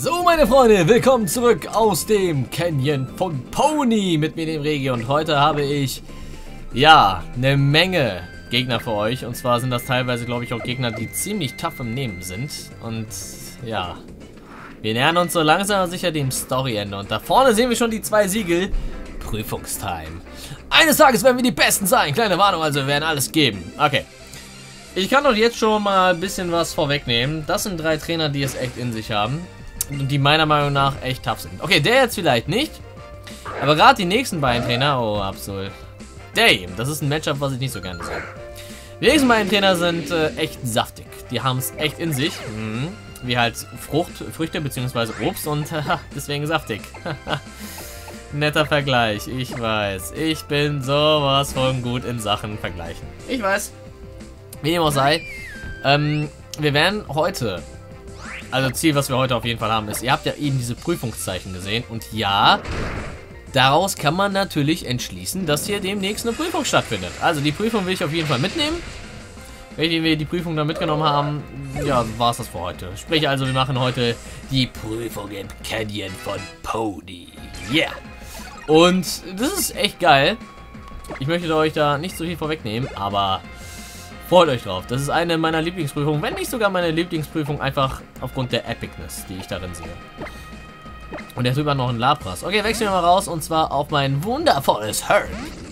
So, meine Freunde, willkommen zurück aus dem Canyon von Pony mit mir, dem Regi. Und heute habe ich, ja, eine Menge Gegner für euch. Und zwar sind das teilweise, glaube ich, auch Gegner, die ziemlich tough im Nehmen sind. Und, ja, wir nähern uns so langsam aber sicher dem Storyende. Und da vorne sehen wir schon die zwei Siegel. Prüfungstime. Eines Tages werden wir die Besten sein. Kleine Warnung, also wir werden alles geben. Okay. Ich kann doch jetzt schon mal ein bisschen was vorwegnehmen. Das sind 3 Trainer, die es echt in sich haben. Und die meiner Meinung nach echt tough sind. Okay, der jetzt vielleicht nicht. Aber gerade die nächsten beiden Trainer... Oh, absolut. Damn, das ist ein Matchup, was ich nicht so gerne sehe. Die nächsten beiden Trainer sind echt saftig. Die haben es echt in sich. Wie halt Früchte bzw. Obst und deswegen saftig. Netter Vergleich, ich weiß. Ich bin sowas von gut in Sachen Vergleichen. Ich weiß. Wie dem auch sei. Wir werden heute... Also Ziel, was wir heute auf jeden Fall haben, ist, ihr habt ja eben diese Prüfungszeichen gesehen. Und ja, daraus kann man natürlich entschließen, dass hier demnächst eine Prüfung stattfindet. Also die Prüfung will ich auf jeden Fall mitnehmen. Wenn wir die Prüfung dann mitgenommen haben, ja, war es das für heute. Sprich also, wir machen heute die Prüfung im Canyon von Pony. Yeah! Und das ist echt geil. Ich möchte euch da nicht so viel vorwegnehmen, aber... Freut euch drauf. Das ist eine meiner Lieblingsprüfungen, wenn nicht sogar meine Lieblingsprüfung, einfach aufgrund der Epicness, die ich darin sehe. Und der drüber noch ein Lapras. Okay, wechseln wir mal raus und zwar auf mein wundervolles Herd.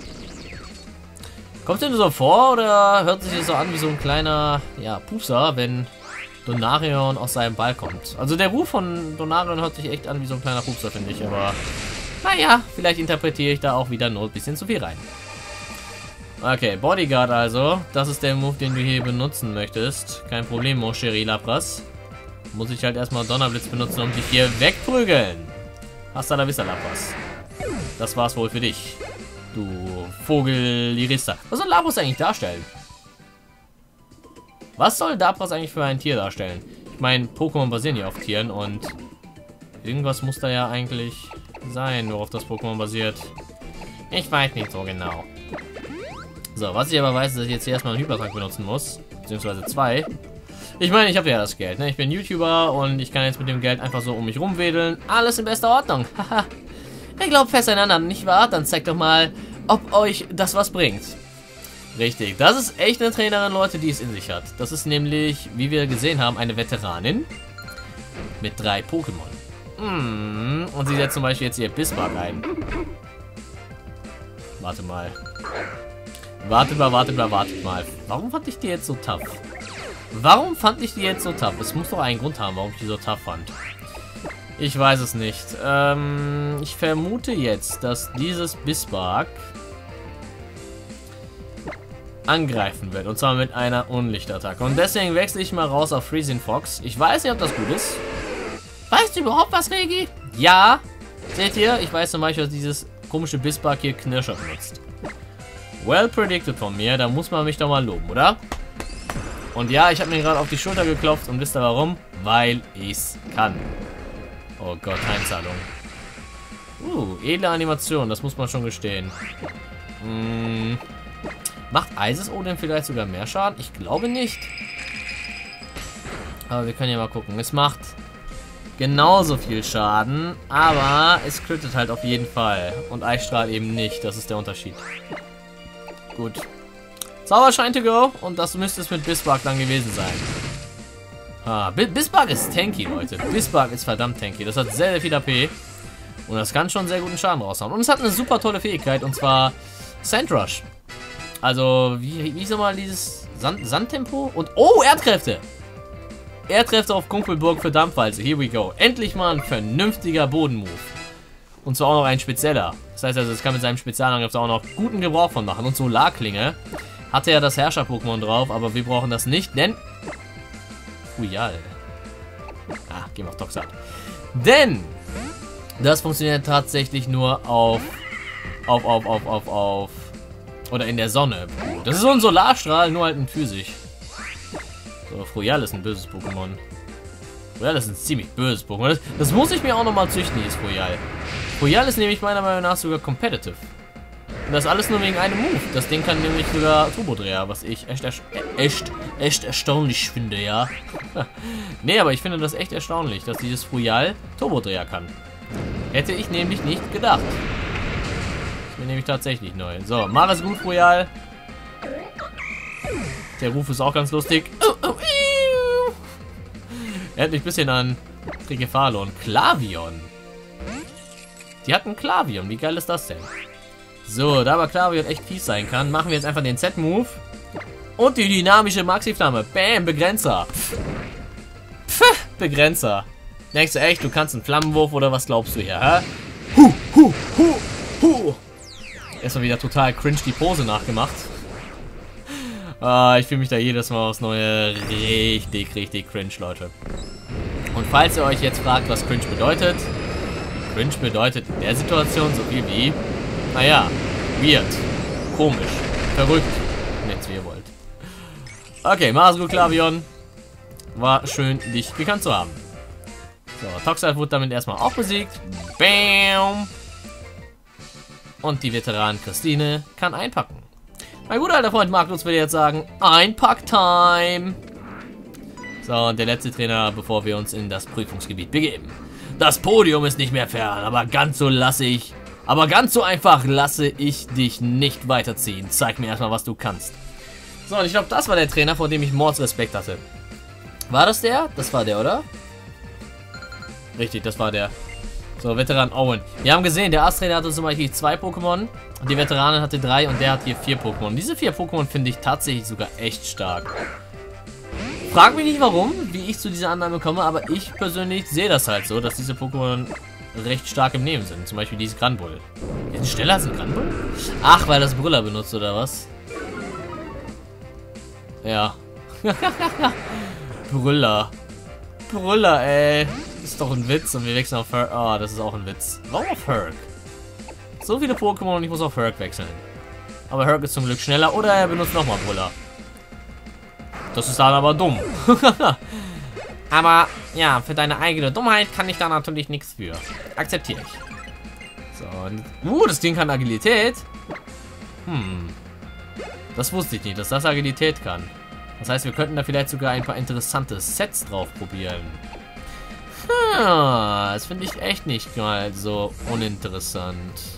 Kommt dir so vor oder hört sich das so an wie so ein kleiner, ja, Pupser, wenn Donarion aus seinem Ball kommt? Also der Ruf von Donarion hört sich echt an wie so ein kleiner Pupser, finde ich, aber naja, vielleicht interpretiere ich da auch wieder nur ein bisschen zu viel rein. Okay, Bodyguard also. Das ist der Move, den du hier benutzen möchtest. Kein Problem, mon chéri Lapras. Muss ich halt erstmal Donnerblitz benutzen, um dich hier wegprügeln. Hasta la vista, Lapras. Das war's wohl für dich. Du Vogel Lirista. Was soll Lapras eigentlich darstellen? Was soll Lapras eigentlich für ein Tier darstellen? Ich meine, Pokémon basieren ja auf Tieren und irgendwas muss da ja eigentlich sein, worauf das Pokémon basiert. Ich weiß nicht so genau. So, was ich aber weiß, ist, dass ich jetzt hier erstmal einen Hypertrank benutzen muss. Beziehungsweise 2. Ich meine, ich habe ja das Geld, ne? Ich bin YouTuber und ich kann jetzt mit dem Geld einfach so um mich rumwedeln. Alles in bester Ordnung. Haha. Ihr glaubt fest einander, nicht wahr? Dann zeigt doch mal, ob euch das was bringt. Richtig, das ist echt eine Trainerin, Leute, die es in sich hat. Das ist nämlich, wie wir gesehen haben, eine Veteranin mit 3 Pokémon. Und sie setzt zum Beispiel jetzt ihr Bismarck ein. Warte mal. Wartet mal. Warum fand ich die jetzt so tough? Es muss doch einen Grund haben, warum ich die so tough fand. Ich weiß es nicht. Ich vermute jetzt, dass dieses Bismarck angreifen wird. Und zwar mit einer Unlichtattacke. Und deswegen wechsle ich mal raus auf Freezing Fox. Ich weiß nicht, ob das gut ist. Weißt du überhaupt was, Regi? Ja. Seht ihr? Ich weiß zum Beispiel, dass dieses komische Bismarck hier Knirscher benutzt. Well predicted von mir, da muss man mich doch mal loben, oder? Und ja, ich habe mir gerade auf die Schulter geklopft und wisst ihr warum? Weil ich's kann. Oh Gott, Heimzahlung. Edle Animation, das muss man schon gestehen. Macht Eisesodem vielleicht sogar mehr Schaden? Ich glaube nicht. Aber wir können ja mal gucken. Es macht genauso viel Schaden, aber es crittet halt auf jeden Fall. Und Eisstrahl eben nicht, das ist der Unterschied. Gut. Zauberschein to go. Und das müsste es mit Bismarck dann gewesen sein. Bismarck ist tanky, Leute. Bismarck ist verdammt tanky. Das hat sehr, sehr viel AP. Und das kann schon sehr guten Schaden raushauen. Und es hat eine super tolle Fähigkeit. Und zwar Sandrush. Also, wie soll mal dieses Sandtempo? Und, oh, Erdkräfte. Erdkräfte auf Kunkelburg für Dampfwalze. Here we go. Endlich mal ein vernünftiger Bodenmove. Und zwar auch noch ein spezieller. Das heißt also, es kann mit seinem Spezialangriff auch noch guten Gebrauch von machen. Und Solarklinge hatte ja das Herrscher-Pokémon drauf, aber wir brauchen das nicht, denn... Fuyal. Gehen wir auf Toxat. Denn das funktioniert tatsächlich nur auf... Oder in der Sonne. Das ist so ein Solarstrahl, nur halt ein Physisch. So, Fuyal ist ein böses Pokémon. Fuyal ist ein ziemlich böses Pokémon. Das muss ich mir auch nochmal züchten, dieses Fuyal. Fuyal ist nämlich meiner Meinung nach sogar competitive. Und das alles nur wegen einem Move. Das Ding kann nämlich sogar Turbodreher, was ich echt erstaunlich finde, ja. Nee, aber ich finde das echt erstaunlich, dass dieses Fuyal Turbodreher kann. Hätte ich nämlich nicht gedacht. Ich bin nämlich tatsächlich neu. So, mach es gut, Fuyal. Der Ruf ist auch ganz lustig. Er hat mich ein bisschen an Trigefalon. Klavion. Die hatten Klavion. Wie geil ist das denn? So, da aber Klavion echt fies sein kann, machen wir jetzt einfach den Z-Move. Und die dynamische Maxi-Flamme. Bam, Begrenzer. Pff, Begrenzer. Denkst du echt, du kannst einen Flammenwurf oder was glaubst du hier, hä? Erstmal wieder total cringe die Pose nachgemacht. Ich fühle mich da jedes Mal aufs Neue richtig cringe, Leute. Und falls ihr euch jetzt fragt, was cringe bedeutet in der Situation so viel wie, naja, weird, komisch, verrückt, nennt's wie ihr wollt. Okay, mach's gut, Klavion. War schön, dich gekannt zu haben. So, Toxel wurde damit erstmal auch besiegt. Bam! Und die Veteranin Christine kann einpacken. Mein guter alter Freund Magnus würde jetzt sagen, Einpack-Time! So, und der letzte Trainer, bevor wir uns in das Prüfungsgebiet begeben. Das Podium ist nicht mehr fern, aber ganz so einfach lasse ich dich nicht weiterziehen. Zeig mir erstmal, was du kannst. So, und ich glaube, das war der Trainer, vor dem ich Mordsrespekt hatte. War das der? Das war der, oder? Richtig, das war der. So, Veteran Owen. Wir haben gesehen, der Ass-Trainer hatte zum Beispiel 2 Pokémon. Die Veteranin hatte 3 und der hat hier 4 Pokémon. Diese 4 Pokémon finde ich tatsächlich sogar echt stark. Frag mich nicht warum, wie ich zu dieser Annahme komme, aber ich persönlich sehe das halt so, dass diese Pokémon recht stark im Nehmen sind. Zum Beispiel dieses Granbull. Ist schneller als ein Granbull? Ach, weil das Brüller benutzt, oder was? Ja. Brüller, ey. Das ist doch ein Witz und wir wechseln auf Herc. Ah, das ist auch ein Witz. Warum auf Herc? So viele Pokémon und ich muss auf Herc wechseln. Aber Herc ist zum Glück schneller oder er benutzt nochmal Brüller. Das ist dann aber dumm. Aber ja, für deine eigene Dummheit kann ich da natürlich nichts für. Akzeptiere ich. So, und, das Ding kann Agilität. Das wusste ich nicht, dass das Agilität kann. Das heißt, wir könnten da vielleicht sogar ein paar interessante Sets drauf probieren. Das finde ich echt nicht mal so uninteressant.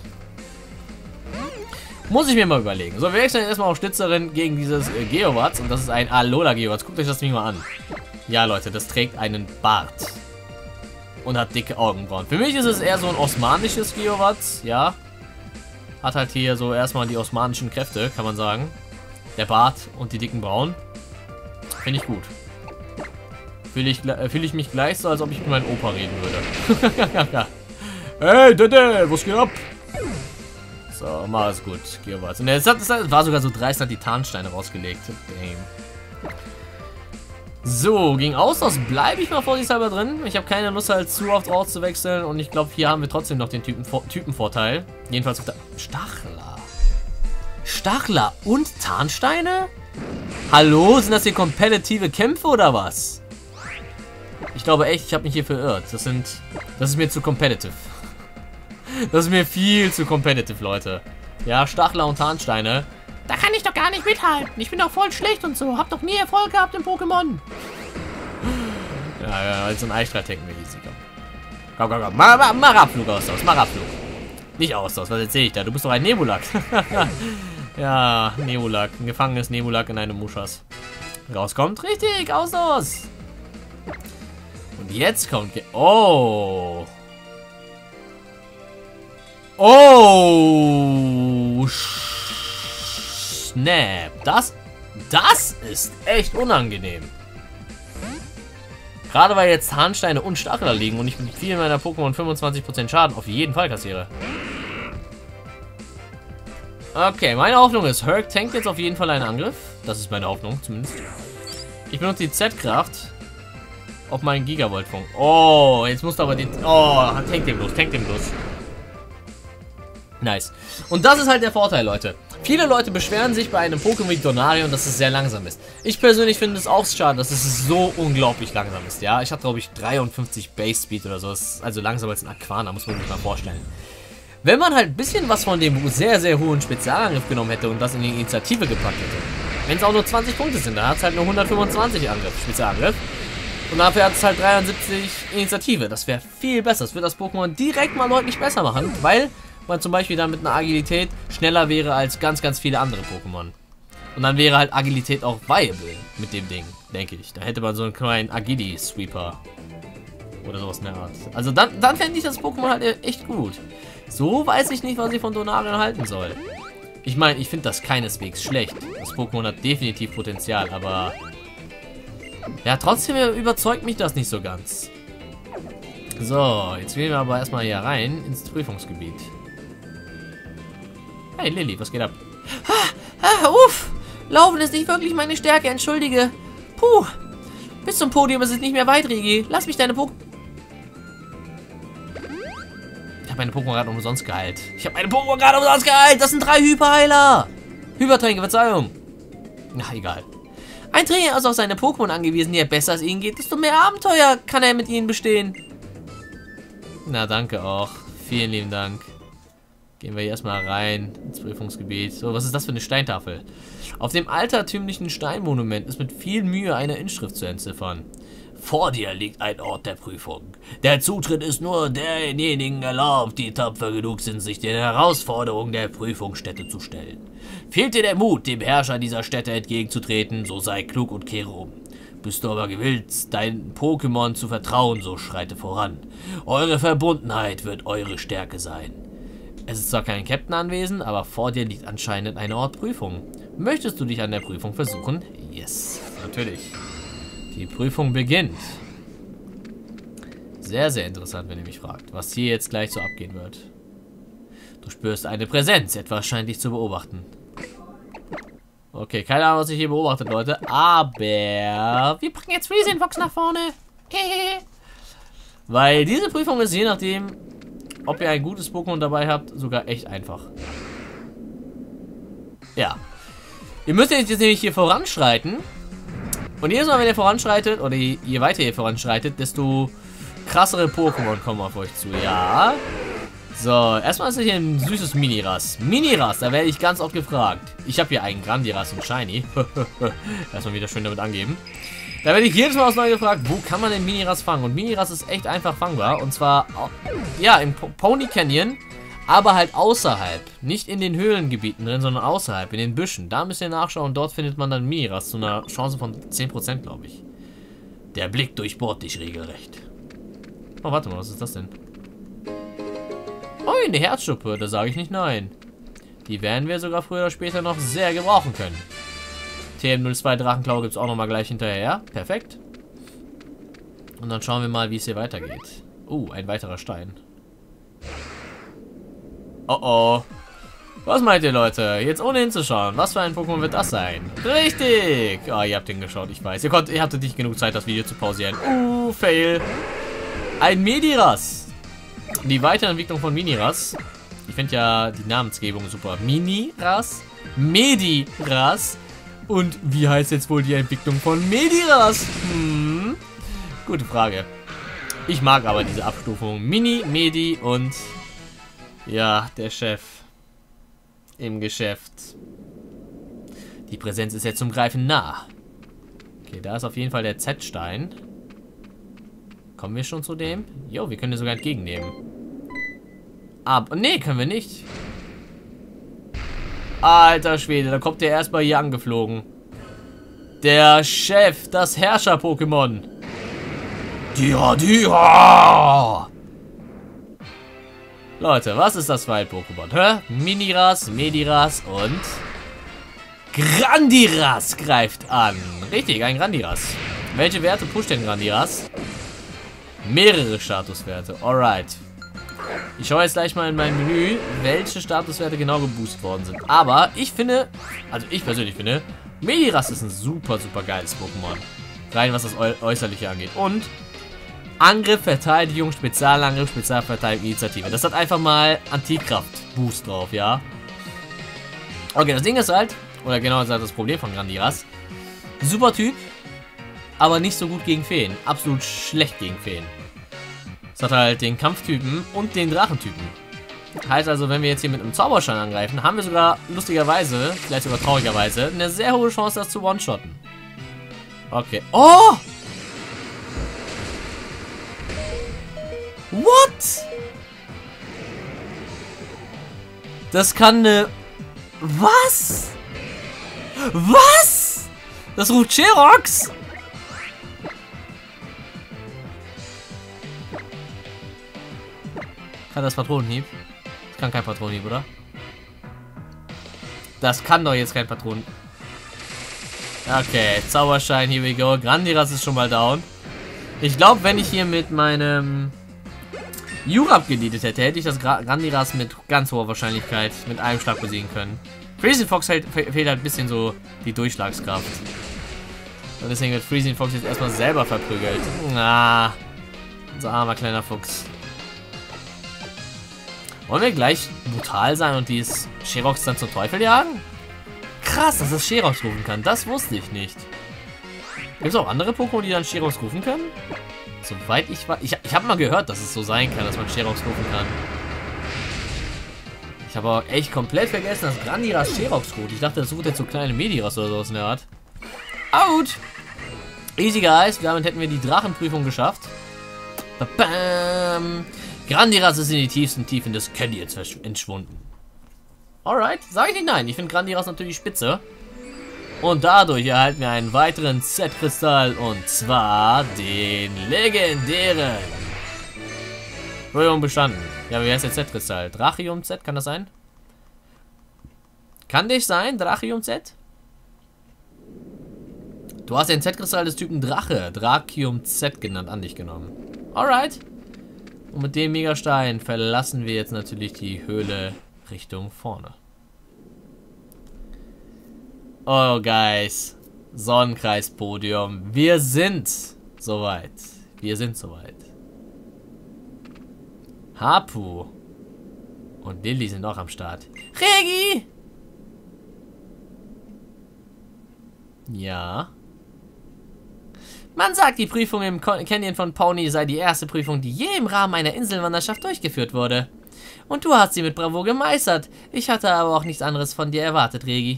Muss ich mir mal überlegen. So, wir wechseln erstmal auf Schnitzerin gegen dieses Geowatz. Und das ist ein Alola Geowatz. Guckt euch das Ding mal an. Ja, Leute, das trägt einen Bart. Und hat dicke Augenbrauen. Für mich ist es eher so ein osmanisches Geowatz. Ja. Hat halt hier so erstmal die osmanischen Kräfte, kann man sagen. Der Bart und die dicken Brauen. Finde ich gut. Fühle ich mich gleich so, als ob ich mit meinem Opa reden würde. Hey, Dede, was geht ab? So, mal ist gut. Geowatz. Und es war sogar so dreist, hat die Tarnsteine rausgelegt. Damn. So, gegen Austausch bleibe ich mal vorsichtshalber drin. Ich habe keine Lust halt zu oft rauszuwechseln. Und ich glaube, hier haben wir trotzdem noch den Typenvorteil. Jedenfalls auf der Stachler. Stachler und Tarnsteine? Hallo? Sind das hier kompetitive Kämpfe oder was? Ich glaube echt, ich habe mich hier verirrt. Das ist mir zu competitive. Das ist mir viel zu competitive, Leute. Ja, Stachler und Tarnsteine. Da kann ich doch gar nicht mithalten. Ich bin doch voll schlecht und so. Hab doch nie Erfolg gehabt im Pokémon. Ja, als so ein Eistreit tanken wir easy. Komm. Mach Abflug, Austausch. Mach Abflug. Nicht Austausch, was erzähl ich da? Du bist doch ein Nebulak. Ja, Nebulak. Ein gefangenes Nebulak in einem Muschas. Rauskommt. Richtig, Austausch. Und jetzt kommt... Oh. Oh. Snap. Das ist echt unangenehm. Gerade weil jetzt Tarnsteine und Stachler liegen und ich mit vielen meiner Pokémon 25% Schaden auf jeden Fall kassiere. Okay, meine Hoffnung ist, Herc tankt jetzt auf jeden Fall einen Angriff. Das ist meine Hoffnung zumindest. Ich benutze die Z-Kraft auf meinen Gigavolt-Funk. Oh, jetzt musst du aber den... Oh, tank den bloß. Nice. Und das ist halt der Vorteil, Leute. Viele Leute beschweren sich bei einem Pokémon wie Donarion, dass es sehr langsam ist. Ich persönlich finde es auch schade, dass es so unglaublich langsam ist. Ja, ich habe glaube ich 53 Base Speed oder so. Das ist also langsamer als ein Aquana, muss man sich mal vorstellen. Wenn man halt ein bisschen was von dem sehr, sehr hohen Spezialangriff genommen hätte und das in die Initiative gepackt hätte. Wenn es auch nur 20 Punkte sind, dann hat es halt nur 125 Spezialangriff. Und dafür hat es halt 73 Initiative. Das wäre viel besser. Das würde das Pokémon direkt mal deutlich besser machen, weil man zum Beispiel dann mit einer Agilität schneller wäre als ganz, ganz viele andere Pokémon. Und dann wäre halt Agilität auch viable mit dem Ding, denke ich. Da hätte man so einen kleinen Agili-Sweeper. Oder sowas in der Art. Also dann fände ich das Pokémon halt echt gut. So weiß ich nicht, was ich von Donarion halten soll. Ich meine, ich finde das keineswegs schlecht. Das Pokémon hat definitiv Potenzial, aber... Ja, trotzdem überzeugt mich das nicht so ganz. So, jetzt gehen wir aber erstmal hier rein ins Prüfungsgebiet. Hey Lilly, was geht ab? Uff! Laufen ist nicht wirklich meine Stärke, entschuldige. Puh! Bis zum Podium ist es nicht mehr weit, Regi. Lass mich deine Pokémon... Ich habe meine Pokémon gerade umsonst geheilt. Das sind 3 Hyperheiler! Hypertränke, Verzeihung. Na, egal. Ein Trainer ist auf seine Pokémon angewiesen. Je besser es ihnen geht, desto mehr Abenteuer kann er mit ihnen bestehen. Na, danke auch. Vielen lieben Dank. Gehen wir hier erstmal rein ins Prüfungsgebiet. So, was ist das für eine Steintafel? Auf dem altertümlichen Steinmonument ist mit viel Mühe eine Inschrift zu entziffern. Vor dir liegt ein Ort der Prüfung. Der Zutritt ist nur denjenigen erlaubt, die tapfer genug sind, sich den Herausforderungen der Prüfungsstätte zu stellen. Fehlt dir der Mut, dem Herrscher dieser Stätte entgegenzutreten, so sei klug und kehre um. Bist du aber gewillt, dein Pokémon zu vertrauen, so schreite voran. Eure Verbundenheit wird eure Stärke sein. Es ist zwar kein Captain anwesend, aber vor dir liegt anscheinend eine Ort Prüfung. Möchtest du dich an der Prüfung versuchen? Yes, natürlich. Die Prüfung beginnt. Sehr, sehr interessant, wenn ihr mich fragt, was hier jetzt gleich so abgehen wird. Du spürst eine Präsenz, etwas scheint dich zu beobachten. Okay, keine Ahnung, was ich hier beobachtet, Leute, aber wir bringen jetzt Freezing Fox nach vorne. Weil diese Prüfung ist, je nachdem, ob ihr ein gutes Pokémon dabei habt, sogar echt einfach. Ja. Ihr müsst jetzt nämlich hier voranschreiten. Und jedes Mal, wenn ihr voranschreitet, oder je weiter ihr voranschreitet, desto krassere Pokémon kommen auf euch zu. Ja. So, erstmal ist hier ein süßes Miniras. Miniras, da werde ich ganz oft gefragt. Ich habe hier einen Grandiras und Shiny. Erstmal wieder schön damit angeben. Da werde ich jedes Mal aufs Neue gefragt, wo kann man denn Miniras fangen? Und Miniras ist echt einfach fangbar. Und zwar, ja, im Pony Canyon, aber halt außerhalb. Nicht in den Höhlengebieten drin, sondern außerhalb, in den Büschen. Da müsst ihr nachschauen. Dort findet man dann Miniras zu einer Chance von 10%, glaube ich. Der Blick durchbohrt dich regelrecht. Oh, warte mal, was ist das denn? Oh, eine Herzschuppe, da sage ich nicht nein. Die werden wir sogar früher oder später noch sehr gebrauchen können. TM02 Drachenklau gibt es auch nochmal gleich hinterher. Ja? Perfekt. Und dann schauen wir mal, wie es hier weitergeht. Ein weiterer Stein. Oh oh. Was meint ihr, Leute? Jetzt ohne hinzuschauen. Was für ein Pokémon wird das sein? Richtig. Ihr habt hingeschaut, ich weiß. Ihr hattet nicht genug Zeit, das Video zu pausieren. Fail. Ein Mediras. Die Weiterentwicklung von Miniras. Ich finde ja die Namensgebung super. Miniras. Mediras. Und wie heißt jetzt wohl die Entwicklung von Mediras? Gute Frage. Ich mag aber diese Abstufung. Mini, Medi und... Ja, der Chef. Im Geschäft. Die Präsenz ist jetzt zum Greifen nah. Okay, da ist auf jeden Fall der Z-Stein. Kommen wir schon zu dem? Jo, wir können den sogar entgegennehmen. Aber, nee, können wir nicht. Alter Schwede, da kommt der erstmal hier angeflogen. Der Chef, das Herrscher-Pokémon. Dira! Leute, was ist das für ein Pokémon? Miniras, Mediras und Grandiras greift an. Richtig, ein Grandiras. Welche Werte pusht denn Grandiras? Mehrere Statuswerte. Alright. Ich schaue jetzt gleich mal in mein Menü, welche Statuswerte genau geboostet worden sind. Aber ich finde, also ich persönlich finde, Mediras ist ein super, super geiles Pokémon. Rein was das Äußerliche angeht. Und Angriff, Verteidigung, Spezialangriff, Spezialverteidigung, Initiative. Das hat einfach mal Antikraft-Boost drauf, ja. Okay, das Ding ist halt, oder genau gesagt das Problem von Grandiras. Super Typ, aber nicht so gut gegen Feen. Absolut schlecht gegen Feen. Es hat halt den Kampftypen und den Drachentypen. Heißt also, wenn wir jetzt hier mit einem Zauberstein angreifen, haben wir sogar lustigerweise, vielleicht sogar traurigerweise, eine sehr hohe Chance, das zu one-shotten. Okay. Oh! What? Das kann eine... Was? Was? Das ruft Sherox? Kann das Patronenhieb? Das kann kein Patronenhieb, oder? Das kann doch jetzt kein Patronen... Okay, Zauberschein, here we go. Grandiras ist schon mal down. Ich glaube, wenn ich hier mit meinem Jurab geleadet hätte, hätte ich das Grandiras mit ganz hoher Wahrscheinlichkeit mit einem Schlag besiegen können. Freezing Fox fehlt halt ein bisschen so die Durchschlagskraft. Und deswegen wird Freezing Fox jetzt erstmal selber verprügelt. Ah, unser armer kleiner Fuchs. Wollen wir gleich brutal sein und dieses Sherox dann zum Teufel jagen? Krass, dass das Sherox rufen kann. Das wusste ich nicht. Gibt es auch andere Pokémon, die dann Sherox rufen können? Soweit ich weiß. Ich habe mal gehört, dass es so sein kann, dass man Sherox rufen kann. Ich habe aber echt komplett vergessen, dass Grandiras Sherox ruft. Ich dachte, das ruft jetzt so kleine Mediras oder sowas in der Art. Out! Easy guys, damit hätten wir die Drachenprüfung geschafft. Bam. Grandiras ist in die tiefsten Tiefen des Canyons entschwunden. Alright, sage ich nicht nein. Ich finde Grandiras natürlich spitze. Und dadurch erhalten wir einen weiteren Z-Kristall und zwar den legendären. Prüfung bestanden. Ja, wie heißt der Z-Kristall? Drachium Z, kann das sein? Kann dich sein, Drachium Z? Du hast den Z-Kristall des Typen Drache, Drachium Z genannt, an dich genommen. Alright. Und mit dem Megastein verlassen wir jetzt natürlich die Höhle Richtung vorne. Oh, guys. Sonnenkreispodium. Wir sind soweit. Wir sind soweit. Hapu und Lilly sind auch am Start. Regi! Ja. Man sagt, die Prüfung im Canyon von Pony sei die erste Prüfung, die je im Rahmen einer Inselwanderschaft durchgeführt wurde. Und du hast sie mit Bravour gemeistert. Ich hatte aber auch nichts anderes von dir erwartet, Regi.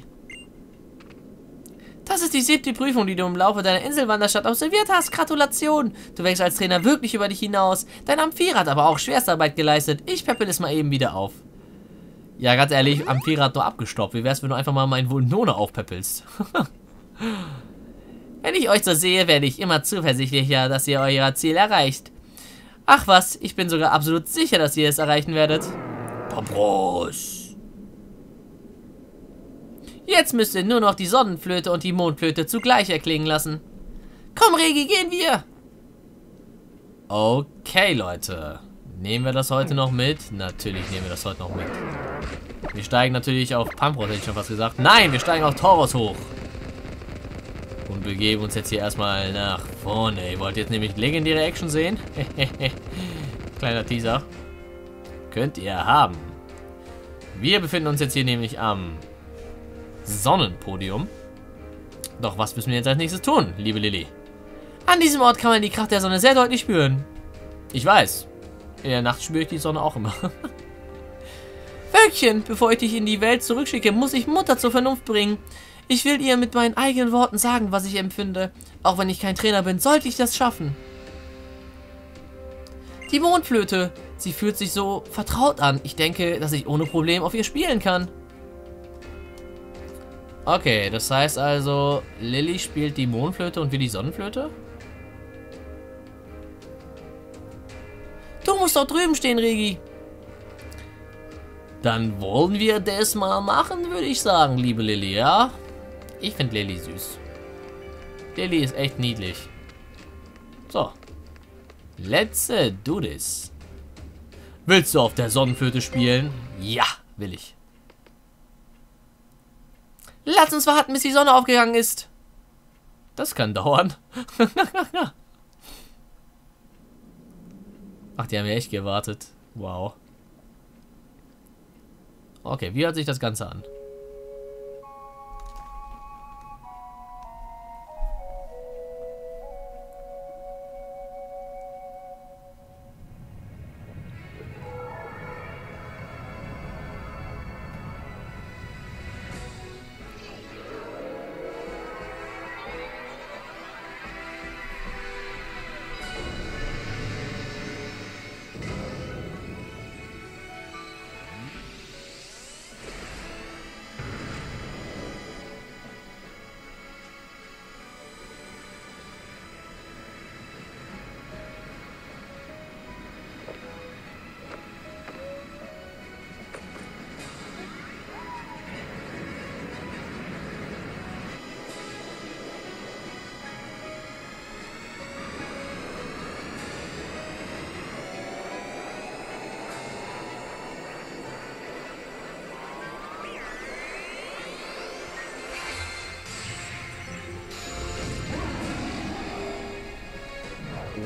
Das ist die 7. Prüfung, die du im Laufe deiner Inselwanderschaft absolviert hast. Gratulation! Du wächst als Trainer wirklich über dich hinaus. Dein Amphira hat aber auch Schwerstarbeit geleistet. Ich peppel es mal eben wieder auf. Ja, ganz ehrlich, Amphira hat nur abgestoppt. Wie wär's, wenn du einfach mal meinen Vulnone aufpeppelst? Wenn ich euch so sehe, werde ich immer zuversichtlicher, dass ihr euer Ziel erreicht. Ach was, ich bin sogar absolut sicher, dass ihr es erreichen werdet. Pabros! Jetzt müsst ihr nur noch die Sonnenflöte und die Mondflöte zugleich erklingen lassen. Komm, Regi, gehen wir! Okay, Leute. Nehmen wir das heute noch mit? Natürlich nehmen wir das heute noch mit. Wir steigen natürlich auf Pampros, hätte ich schon fast gesagt. Nein, wir steigen auf Tauros hoch. Und begeben uns jetzt hier erstmal nach vorne. Ihr wollt jetzt nämlich legendäre Action sehen? Kleiner Teaser. Könnt ihr haben. Wir befinden uns jetzt hier nämlich am Sonnenpodium. Doch was müssen wir jetzt als nächstes tun, liebe Lilly? An diesem Ort kann man die Kraft der Sonne sehr deutlich spüren. Ich weiß. In der Nacht spüre ich die Sonne auch immer. Völkchen, bevor ich dich in die Welt zurückschicke, muss ich Mutter zur Vernunft bringen. Ich will ihr mit meinen eigenen Worten sagen, was ich empfinde. Auch wenn ich kein Trainer bin, sollte ich das schaffen. Die Mondflöte. Sie fühlt sich so vertraut an. Ich denke, dass ich ohne Problem auf ihr spielen kann. Okay, das heißt also, Lilly spielt die Mondflöte und wir die Sonnenflöte? Du musst dort drüben stehen, Regi. Dann wollen wir das mal machen, würde ich sagen, liebe Lilly, ja? Ich finde Lilly süß. Lilly ist echt niedlich. So. Let's do this. Willst du auf der Sonnenflöte spielen? Ja, will ich. Lass uns warten, bis die Sonne aufgegangen ist. Das kann dauern. Ach, die haben ja echt gewartet. Wow. Okay, wie hört sich das Ganze an?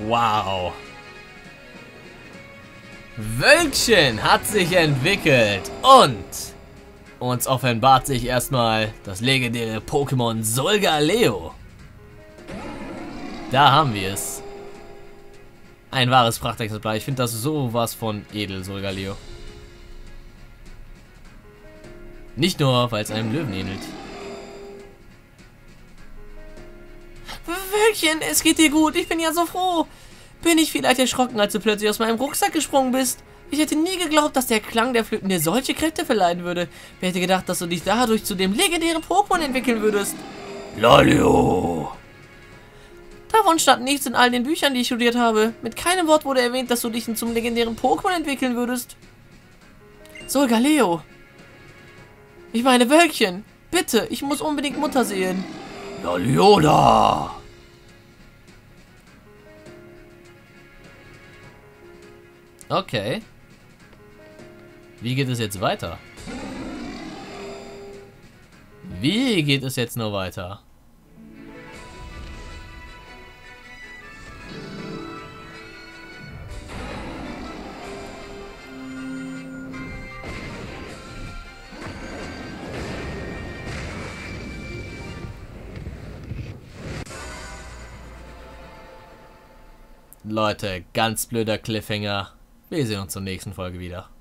Wow. Wölkchen hat sich entwickelt und uns offenbart sich erstmal das legendäre Pokémon Solgaleo. Da haben wir es. Ein wahres Prachtexemplar. Ich finde das sowas von edel, Solgaleo. Nicht nur, weil es einem Löwen ähnelt. Wölkchen, es geht dir gut. Ich bin ja so froh. Bin ich vielleicht erschrocken, als du plötzlich aus meinem Rucksack gesprungen bist? Ich hätte nie geglaubt, dass der Klang der Flöten dir solche Kräfte verleihen würde. Wer hätte gedacht, dass du dich dadurch zu dem legendären Pokémon entwickeln würdest? Lolio! Davon stand nichts in all den Büchern, die ich studiert habe. Mit keinem Wort wurde erwähnt, dass du dich zum legendären Pokémon entwickeln würdest. Solgaleo! Ich meine, Wölkchen! Bitte, ich muss unbedingt Mutter sehen. Lolioda! Okay. Wie geht es jetzt weiter? Wie geht es jetzt noch weiter? Leute, ganz blöder Cliffhanger. Wir sehen uns zur nächsten Folge wieder.